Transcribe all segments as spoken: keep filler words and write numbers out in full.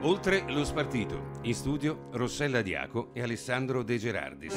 Oltre lo spartito, in studio Rossella Diaco e Alessandro De Gerardis.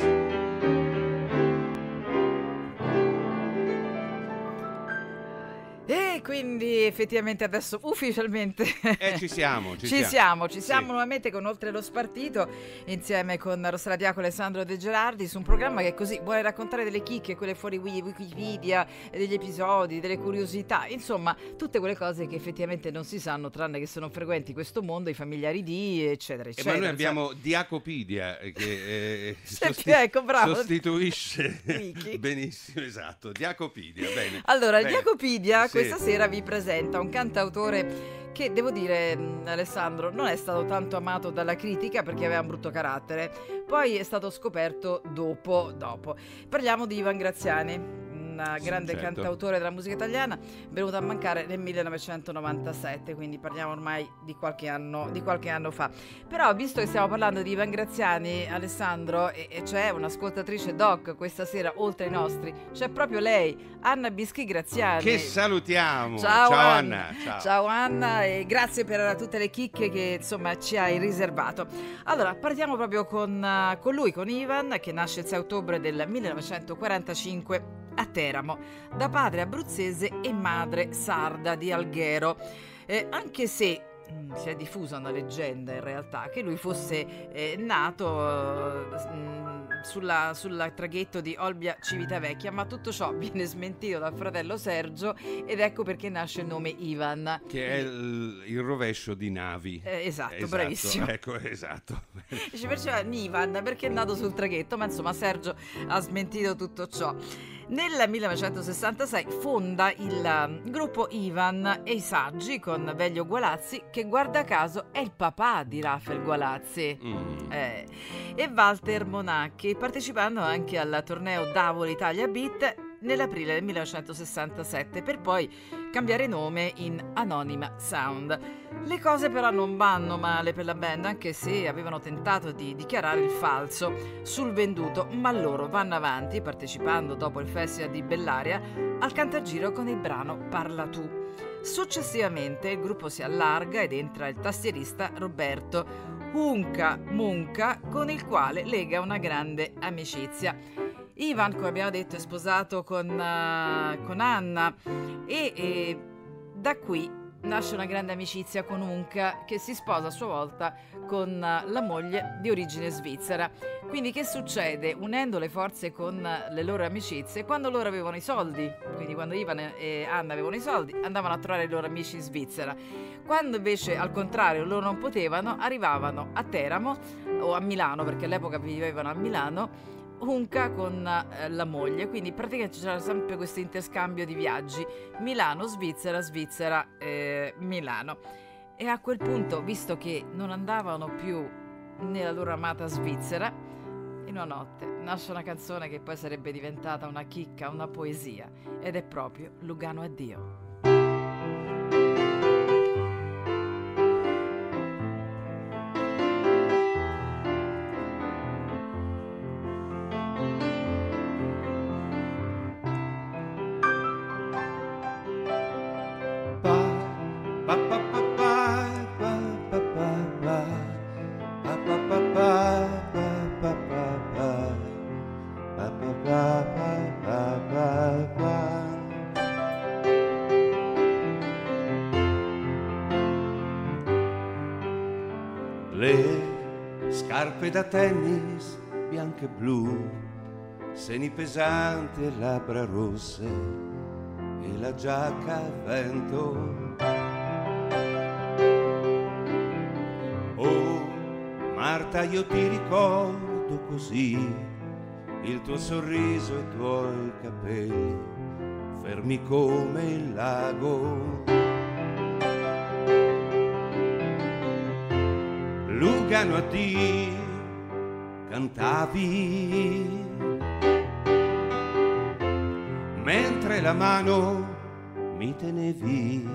E quindi effettivamente adesso ufficialmente Eh, ci siamo, ci, ci siamo. siamo, ci siamo Sì. nuovamente con Oltre lo Spartito, insieme con Rossella Diaco e Alessandro De Gerardi, su un programma che così vuole raccontare delle chicche, quelle fuori Wikipedia, degli episodi, delle curiosità, insomma tutte quelle cose che effettivamente non si sanno, tranne che sono frequenti questo mondo, i familiari di, eccetera, E eccetera. ma noi abbiamo Diacopedia che eh, Senti, sosti- ecco, bravo. sostituisce Wiki. benissimo, esatto, Diacopedia, bene. Allora, il Bene. Diacopedia Sì. questa sera vi presenta un cantautore che, devo dire, mh, Alessandro, non è stato tanto amato dalla critica perché aveva un brutto carattere. Poi è stato scoperto dopo, dopo. Parliamo di Ivan Graziani, un grande certo. cantautore della musica italiana, venuto a mancare nel millenovecentonovantasette, quindi parliamo ormai di qualche anno, di qualche anno fa. Però, visto che stiamo parlando di Ivan Graziani, Alessandro, e, e c'è un'ascoltatrice doc questa sera, oltre ai nostri, c'è proprio lei, Anna Bischi Graziani. Che salutiamo. Ciao, Ciao Anna. Anna. Ciao. Ciao Anna, e grazie per tutte le chicche che insomma ci hai riservato. Allora, partiamo proprio con, uh, con lui, con Ivan, che nasce il sei ottobre del millenovecentoquarantacinque a Teramo, da padre abruzzese e madre sarda di Alghero. Eh, anche se mh, si è diffusa una leggenda in realtà che lui fosse eh, nato eh, mh, sulla, sulla traghetto di Olbia Civitavecchia, ma tutto ciò viene smentito dal fratello Sergio, ed ecco perché nasce il nome Ivan. Che è il, il rovescio di Navi. Eh, esatto, Esatto, bravissimo. Ecco, esatto. Dice perciò Ivan perché è nato sul traghetto, ma insomma Sergio ha smentito tutto ciò. Nel millenovecentosessantasei fonda il um, gruppo Ivan e i Saggi con Velio Gualazzi, che guarda caso è il papà di Raffaele Gualazzi. Mm. Eh, e Walter Monacchi, partecipando anche al torneo Davoli Italia Beat nell'aprile del millenovecentosessantasette, per poi cambiare nome in Anonima Sound. Le cose però non vanno male per la band, anche se avevano tentato di dichiarare il falso sul venduto, ma loro vanno avanti, partecipando dopo il festival di Bellaria al Cantagiro con il brano Parla tu. Successivamente il gruppo si allarga ed entra il tastierista Roberto Unca Munca, con il quale lega una grande amicizia. Ivan, come abbiamo detto, è sposato con, uh, con Anna e, e da qui nasce una grande amicizia con Unca, che si sposa a sua volta con uh, la moglie di origine svizzera. Quindi che succede? Unendo le forze con uh, le loro amicizie, quando loro avevano i soldi, quindi quando Ivan e Anna avevano i soldi, andavano a trovare i loro amici in Svizzera. Quando invece al contrario loro non potevano, arrivavano a Teramo o a Milano, perché all'epoca vivevano a Milano, Unca con eh, la moglie, quindi praticamente c'era sempre questo interscambio di viaggi, Milano, Svizzera, Svizzera, eh, Milano. E a quel punto, visto che non andavano più nella loro amata Svizzera, in una notte nasce una canzone che poi sarebbe diventata una chicca, una poesia, ed è proprio Lugano addio. Le scarpe da tennis bianche e blu, seni pesanti e labbra rosse, e la giacca a vento. Oh Marta, io ti ricordo così, il tuo sorriso e i tuoi capelli fermi come il lago. Lugano addio, cantavi, mentre la mano mi tenevi.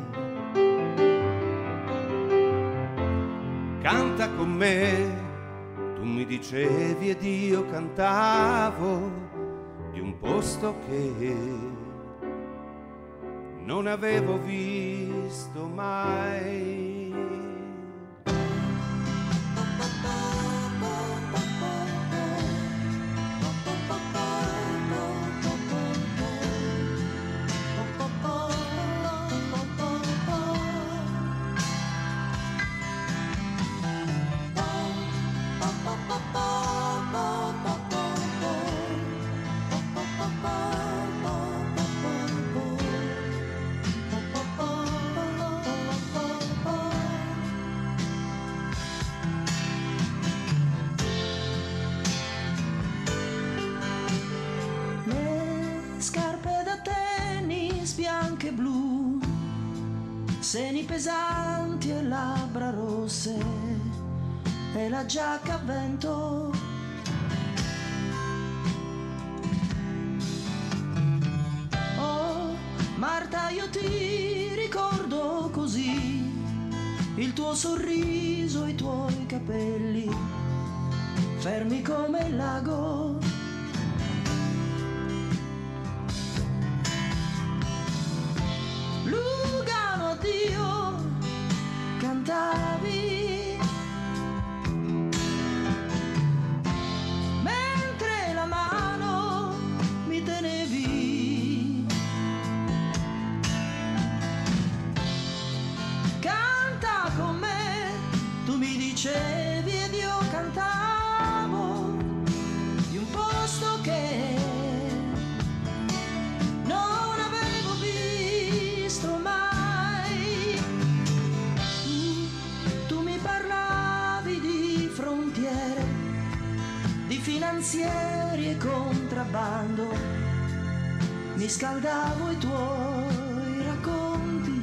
Canta con me, tu mi dicevi ed io cantavo di un posto che non avevo visto mai. giacche blu, seni pesanti e labbra rosse, e la giacca a vento. Oh, Marta, io ti ricordo così, il tuo sorriso, i tuoi capelli, fermi come il lago. Lugano, addio, cantavi, mentre la mano mi tenevi. Canta con me, tu mi dicevi, ed io cantavo di un posto che non avevo visto mai. Tu mi parlavi di frontiere, di finanzieri e contrabbando, mi scaldavo i tuoi racconti.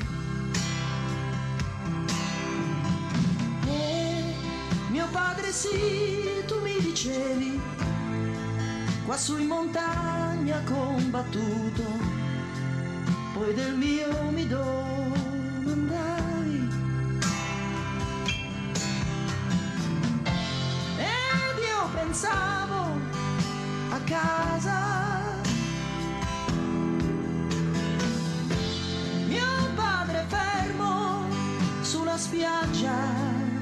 E mio padre sì, tu mi dicevi, quassù in montagna combattuto, poi del mio mi domandavi. Ed io pensavo a casa, mio padre fermo sulla spiaggia,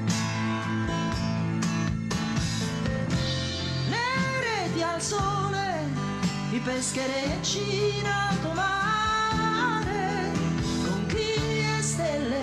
al sole, i pescherecci in alto mare, conchiglie e stelle,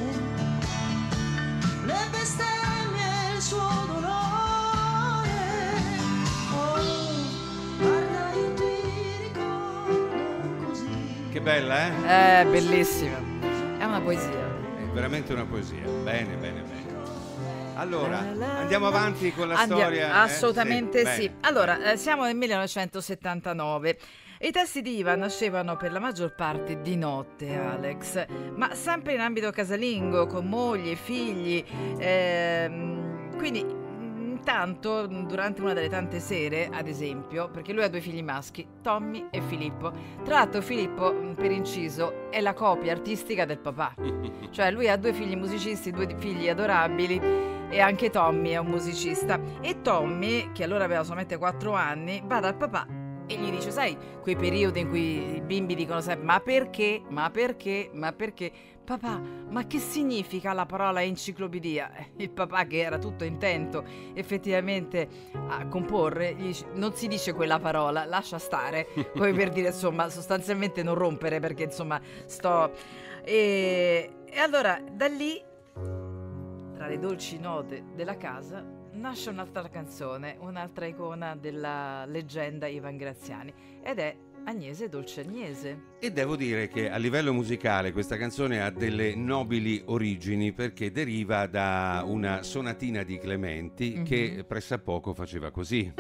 le bestemmie e il suo dolore. Oh, guarda, io ti ricordo così. Che bella, eh? È bellissima, è una poesia. È veramente una poesia. Bene, bene, bene. Allora, andiamo avanti con la Andiamo, storia. assolutamente eh? Sì, sì. bene. Allora, eh, siamo nel millenovecentosettantanove. I testi di Ivan nascevano per la maggior parte di notte, Alex, ma sempre in ambito casalingo, con moglie e figli. Ehm, quindi, intanto, durante una delle tante sere, ad esempio, perché lui ha due figli maschi, Tommy e Filippo. Tra l'altro Filippo, per inciso, è la copia artistica del papà. Cioè lui ha due figli musicisti, due figli adorabili, e anche Tommy è un musicista. E Tommy, che allora aveva solamente quattro anni, va dal papà e gli dice, sai, quei periodi in cui i bimbi dicono sempre ma perché, ma perché, ma perché? Papà, ma che significa la parola enciclopedia? Il papà, che era tutto intento effettivamente a comporre, gli dice, non si dice quella parola, lascia stare, come per dire, insomma, sostanzialmente non rompere, perché insomma sto... E, e allora da lì, tra le dolci note della casa, nasce un'altra canzone, un'altra icona della leggenda Ivan Graziani, ed è Agnese dolce Agnese. E devo dire che a livello musicale questa canzone ha delle nobili origini, perché deriva da una sonatina di Clementi, mm-hmm, che pressappoco faceva così.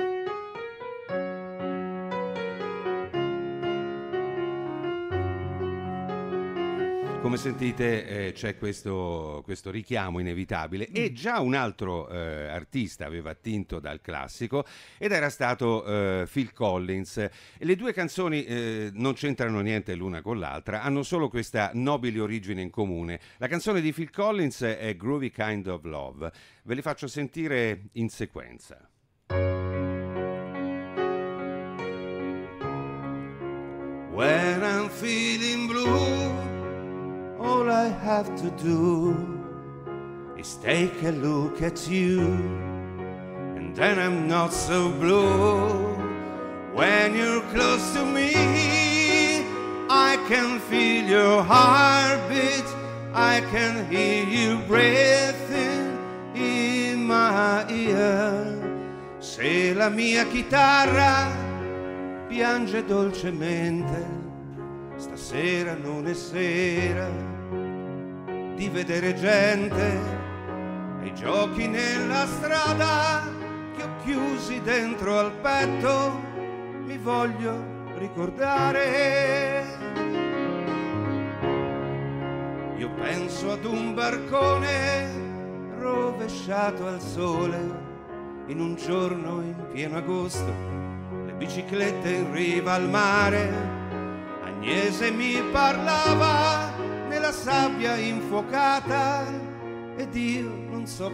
Come sentite eh, c'è questo, questo richiamo inevitabile, mm. e già un altro eh, artista aveva attinto dal classico, ed era stato eh, Phil Collins. E le due canzoni eh, non c'entrano niente l'una con l'altra, hanno solo questa nobile origine in comune. La canzone di Phil Collins è Groovy Kind of Love, ve le faccio sentire in sequenza. When I'm feeling blue, all I have to do is take a look at you, and then I'm not so blue. When you're close to me, I can feel your heartbeat, I can hear you breathing in my ear. Se la mia chitarra piange dolcemente, stasera non è sera di vedere gente ai giochi nella strada che ho chiusi dentro al petto, mi voglio ricordare. Io penso ad un barcone rovesciato al sole in un giorno in pieno agosto, le biciclette in riva al mare. Agnese mi parlava nella sabbia infuocata ed io non so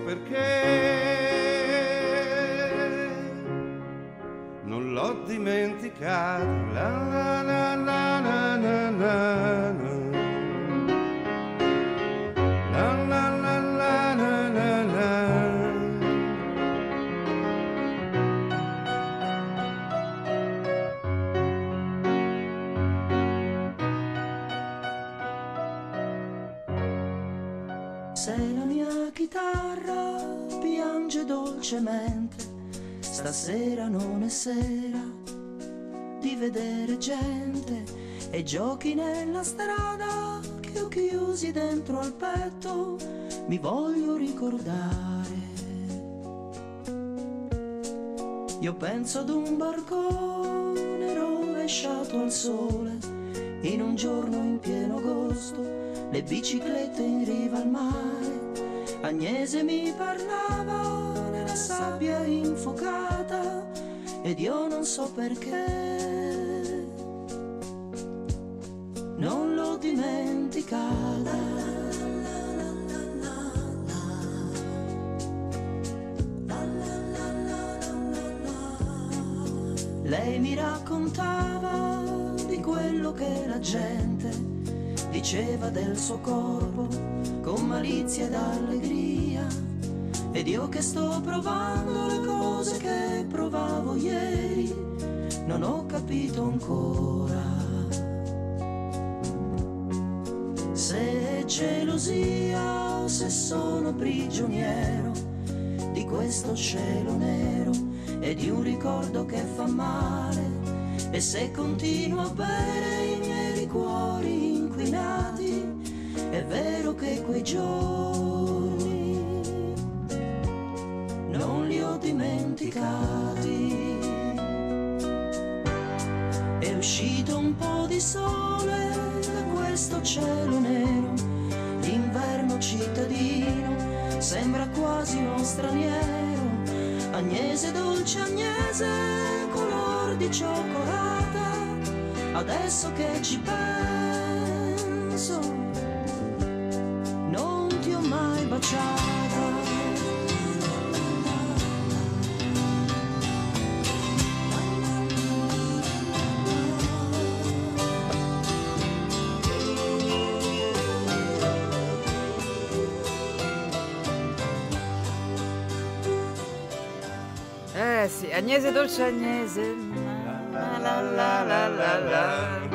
perché non l'ho dimenticata. La la la la la la la la. La la la la la la la. Se la mia chitarra piange dolcemente, stasera non è sera di vedere gente e giochi nella strada che ho chiusi dentro al petto, mi voglio ricordare. Io penso ad un barcone rovesciato al sole in un giorno in pieno agosto, le biciclette in riva al mare. Agnese mi parlava nella sabbia infuocata ed io non so perché non l'ho dimenticata. Lei mi raccontava di quello che la gente diceva del suo corpo con malizia ed allegria, ed io che sto provando le cose che provavo ieri non ho capito ancora se è gelosia o se sono prigioniero di questo cielo nero e di un ricordo che fa male, e se continuo a bere i miei liquori inquinati è vero che quei giorni non li ho dimenticati. È uscito un po' di sole da questo cielo nero, l'inverno cittadino sembra quasi uno straniero. Agnese, dolce Agnese, color di cioccolata, adesso che ci penso non ti ho mai baciata. Eh sì, Agnese, dolce Agnese. La la la la la la.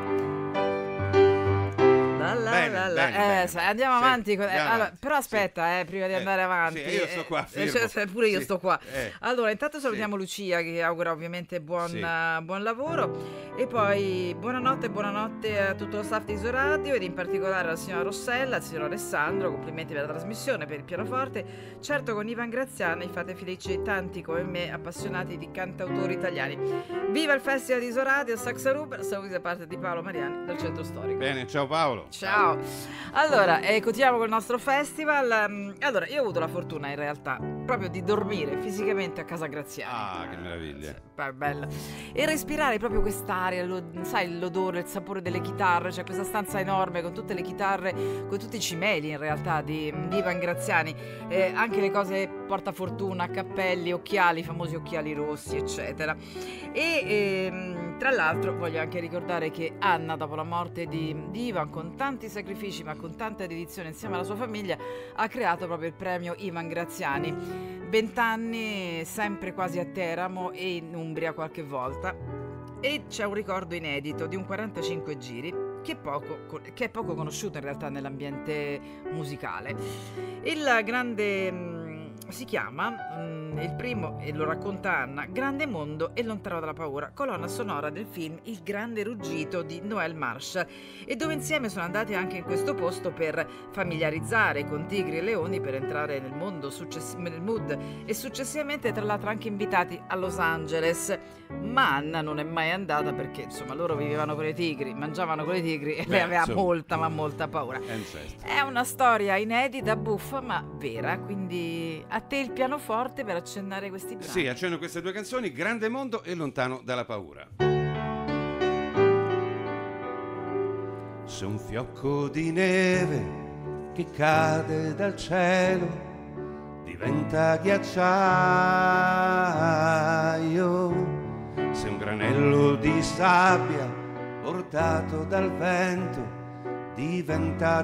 La la Bene, la la. bene, Eh, bene. sai, andiamo Sì, avanti. con- eh, andiamo allora, avanti, però aspetta, sì. eh, prima di Eh, andare avanti. sì, io sto qua, eh, fermo. cioè, cioè, pure io Sì, sto qua. eh. Allora, intanto salutiamo Sì. Lucia, che augura ovviamente buon, Sì. eh, buon lavoro. E poi buonanotte, buonanotte a tutto lo staff di Isoradio ed in particolare alla signora Rossella, al signor Alessandro. Complimenti per la trasmissione, per il pianoforte. Certo, con Ivan Graziani fate felici tanti come me, appassionati di cantautori italiani. Viva il Festival di Isoradio, Saxa Ruber, saluti da parte di Paolo Mariani dal Centro Storico. Bene, ciao Paolo. Ciao. Allora, eh, continuiamo col nostro festival. Mm, Allora, io ho avuto la fortuna in realtà proprio di dormire fisicamente a casa Graziani. Ah, che meraviglia. Beh, bella. E respirare proprio quest'aria, lo- sai, l'odore, il sapore delle chitarre, c'è questa stanza enorme con tutte le chitarre, con tutti i cimeli in realtà di, di Ivan Graziani, eh, anche le cose portafortuna, cappelli, occhiali, i famosi occhiali rossi, eccetera. E ehm, tra l'altro voglio anche ricordare che Anna, dopo la morte di, di Ivan, con tanti sacrifici ma con tanta dedizione insieme alla sua famiglia, ha creato proprio il premio Ivan Graziani. Vent'anni, sempre quasi a Teramo e in Umbria qualche volta. E c'è un ricordo inedito di un quarantacinque giri che è poco, che è poco conosciuto in realtà nell'ambiente musicale. Il grande, si chiama, mh, il primo, e lo racconta Anna, Grande mondo e lontano dalla paura, colonna sonora del film Il grande ruggito di Noel Marsh, e dove insieme sono andati anche in questo posto per familiarizzare con tigri e leoni, per entrare nel mondo, success- nel mood, e successivamente tra l'altro anche invitati a Los Angeles. Ma Anna non è mai andata perché insomma loro vivevano con i tigri, mangiavano con i tigri e Beh, lei aveva insomma. molta ma molta paura. Eh, certo. È una storia inedita, buffa ma vera, quindi a te il pianoforte per accennare questi brani. Sì, accenno queste due canzoni, Grande mondo e Lontano dalla paura. Se un fiocco di neve che cade dal cielo diventa ghiacciaio, se un granello di sabbia portato dal vento diventa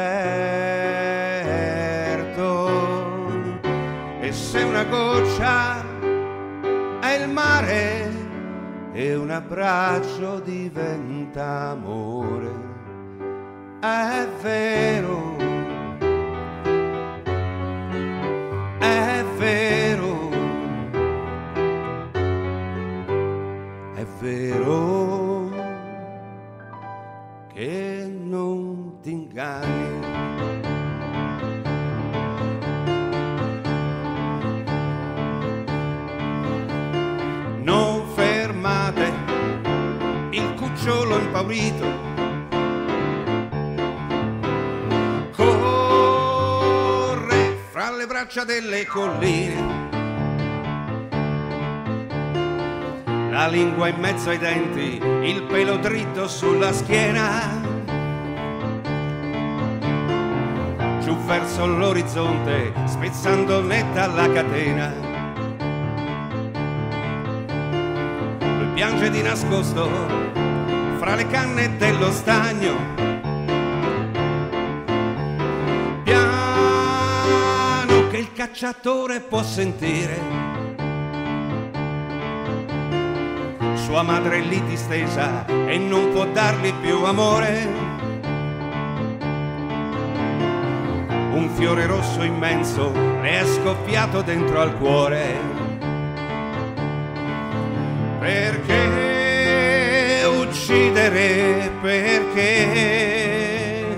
deserto, e se una goccia è il mare e un abbraccio diventa amore, è vero, è vero, è vero che non ti inganni. Non fermate il cucciolo impaurito, corre fra le braccia delle colline, la lingua in mezzo ai denti, il pelo dritto sulla schiena, giù verso l'orizzonte, spezzando netta la catena. Lui piange di nascosto fra le canne dello stagno, piano che il cacciatore può sentire. Sua madre è lì distesa e non può dargli più amore. Un fiore rosso immenso le è scoppiato dentro al cuore. Perché uccidere? Perché?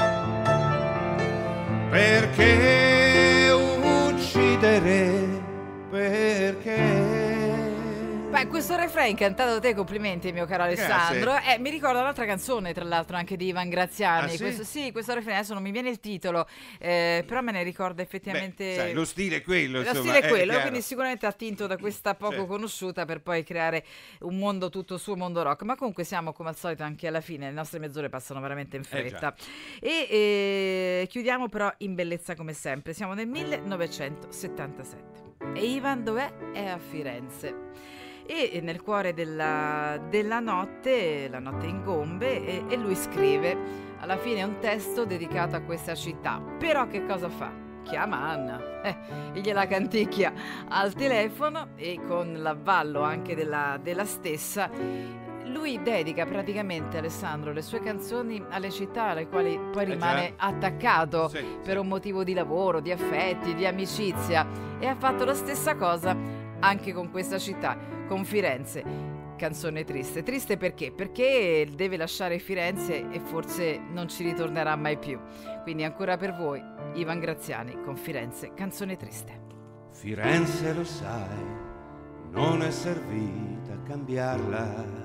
Perché uccidere? Perché? Beh, questo refrain cantato da te, complimenti mio caro Alessandro. Eh, mi ricorda un'altra canzone, tra l'altro, anche di Ivan Graziani. Ah, sì? Questo, sì, questo refrain, adesso non mi viene il titolo, eh, però me ne ricorda effettivamente. Beh, sai, lo stile è quello, Lo insomma, stile è è quello, chiaro. quindi sicuramente attinto da questa poco Certo. conosciuta per poi creare un mondo tutto suo, mondo rock. Ma comunque siamo come al solito anche alla fine, le nostre mezz'ore passano veramente in fretta. E eh, chiudiamo però in bellezza come sempre. Siamo nel millenovecentosettantasette e Ivan dov'è? È a Firenze. E nel cuore della, della notte, la notte ingombe, e, e lui scrive alla fine un testo dedicato a questa città. Però che cosa fa? Chiama Anna eh, e gliela canticchia al telefono, e con l'avvallo anche della, della stessa lui dedica praticamente, Alessandro, le sue canzoni alle città alle quali poi Eh già. rimane attaccato Sì, per sì. un motivo di lavoro, di affetti, di amicizia, e ha fatto la stessa cosa anche con questa città, con Firenze. Canzone triste. Triste perché? Perché deve lasciare Firenze e forse non ci ritornerà mai più. Quindi ancora per voi, Ivan Graziani con Firenze, canzone triste. Firenze, lo sai, non è servita a cambiarla.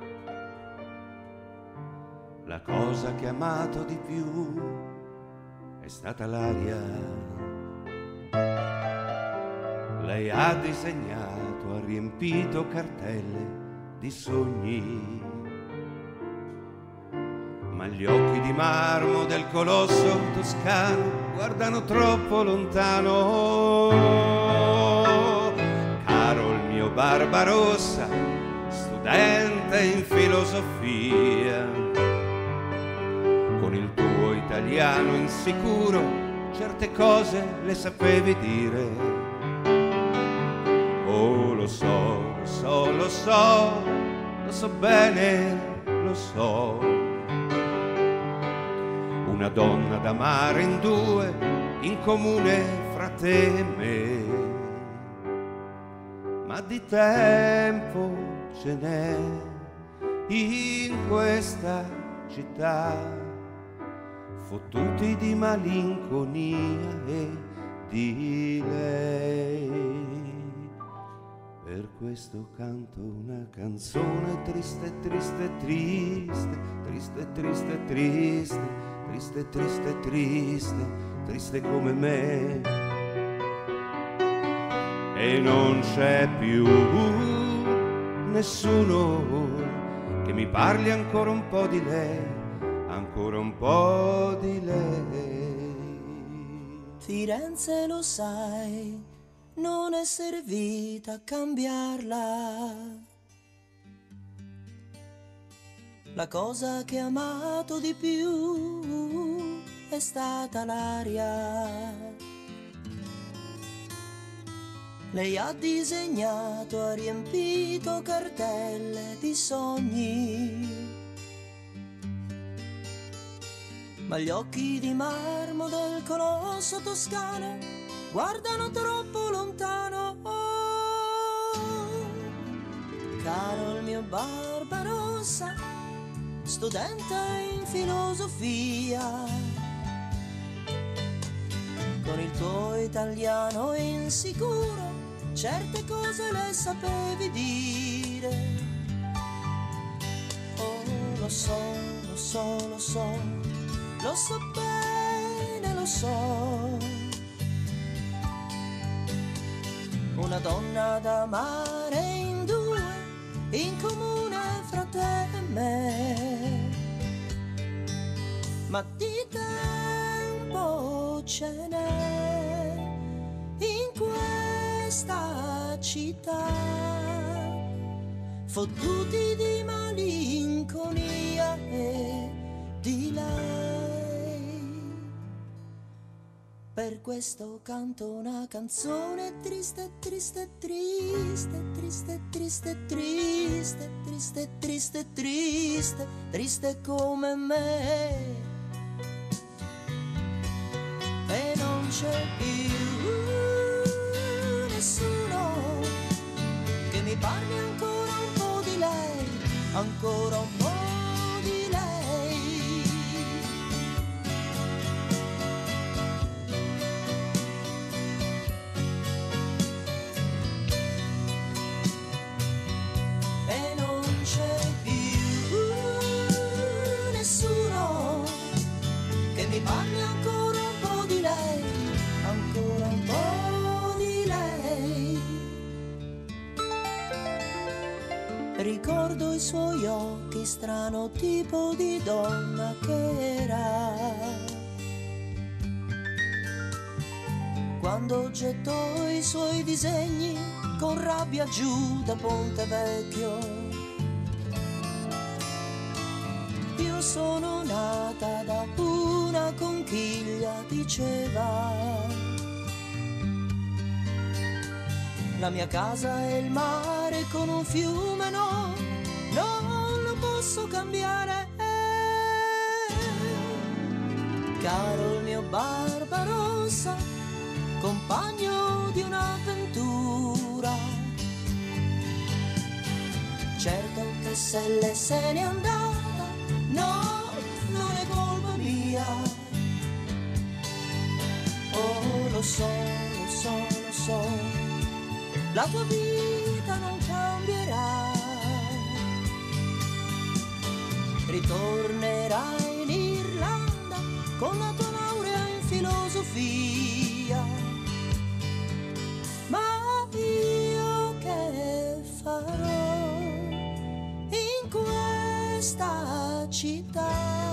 La cosa che ho amato di più è stata l'aria. Lei ha disegnato, ha riempito cartelle di sogni, ma gli occhi di marmo del colosso toscano guardano troppo lontano. Caro il mio Barbarossa, studente in filosofia, con il tuo italiano insicuro certe cose le sapevi dire. Oh, lo so, lo so, lo so, lo so bene, lo so. Una donna da amare in due, in comune fra te e me. ma di tempo ce n'è in questa città, fottuti di malinconia e di lei. Per questo canto una canzone triste, triste, triste, triste, triste, triste, triste, triste, triste, triste come me. E non c'è più nessuno che mi parli ancora un po' di lei, ancora un po' di lei. Firenze, lo sai, non è servita a cambiarla. La cosa che ho amato di più è stata l'aria. Lei ha disegnato, ha riempito cartelle di sogni, ma gli occhi di marmo del colosso toscano guardano troppo lontano. Oh, caro il mio Barbarossa, studente in filosofia, con il tuo italiano insicuro certe cose le sapevi dire. Oh, lo so, lo so, lo so, lo so bene, lo so. Una donna da amare in due, in comune fra te e me. Ma di tempo ce n'è in questa città, fottuti di malinconia e di lei. Per questo canto una canzone triste, triste, triste, triste, triste, triste, triste, triste, triste, triste come me. E non c'è più nessuno che mi parli ancora un po' di lei, ancora un po' di lei. E non c'è più nessuno che mi parli ancora un po' di lei, ancora un po' di lei. Ricordo i suoi occhi, strano tipo di donna che era, quando gettò i suoi disegni con rabbia giù da Ponte Vecchio. Io sono nata da una conchiglia, diceva. La mia casa è il mare con un fiume, no, non lo posso cambiare. Caro il mio Barbarossa, compagno di un'avventura, certo che se lei se n'è andata, no, non è colpa mia. Oh, lo so, lo so, lo so, la tua vita non cambierà, ritornerai in Irlanda con la tua laurea in filosofia. Ma io che farò in questa città,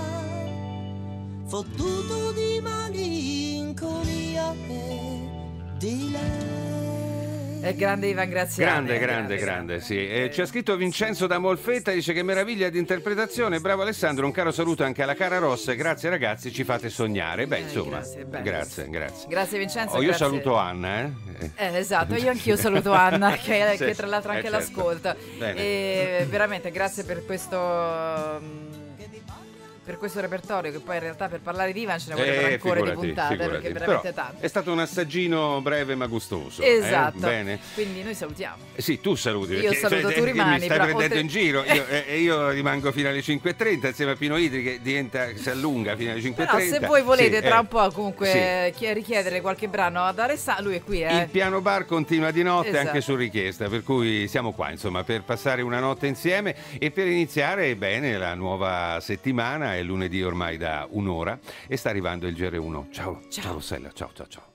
fottuto di malinconia e di lei. È grande Ivan Graziani. Grande, grande, grande, sì. Eh, ci ha scritto Vincenzo da Molfetta, dice che meraviglia di interpretazione, bravo Alessandro, un caro saluto anche alla cara Rossa, grazie ragazzi, ci fate sognare. Beh, insomma, grazie, beh. grazie, grazie. Grazie Vincenzo. Oh, io grazie. saluto Anna, eh. Eh, esatto, io anch'io saluto Anna, che, Sì, che tra l'altro anche eh, certo. l'ascolta. Bene. E veramente grazie per questo... per questo repertorio, che poi in realtà per parlare di Ivan ce ne vorrebbero Eh, ancora di figurati, puntate, figurati. perché è veramente Però tanto. è stato un assaggino breve ma gustoso. Esatto. Eh? Bene. Quindi noi salutiamo. Eh Sì, tu saluti. Io perché, saluto, cioè, tu eh, rimani, Mi stai però prendendo oltre- in giro. Io, eh, e io rimango fino alle cinque e trenta insieme a Pino Idri, che diventa, si allunga fino alle cinque e Però trenta. se voi volete Sì, tra eh, un po' comunque sì. chi- richiedere qualche brano ad Alessandro, lui è qui, eh. Il piano bar continua di notte Esatto. anche su richiesta, per cui siamo qua insomma per passare una notte insieme e per iniziare bene la nuova settimana. È lunedì ormai da un'ora e sta arrivando il G R uno. Ciao, Ciao. ciao Rossella, ciao ciao ciao.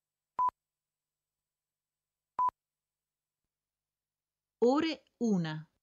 Ore una.